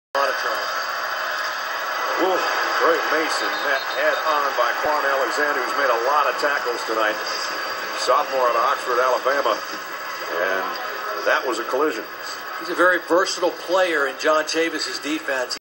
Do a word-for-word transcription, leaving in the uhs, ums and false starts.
A lot of trouble. Wolf, Drake Mason met head on by Quan Alexander, who's made a lot of tackles tonight. Sophomore at Oxford, Alabama. And that was a collision. He's a very versatile player in John Chavis' defense.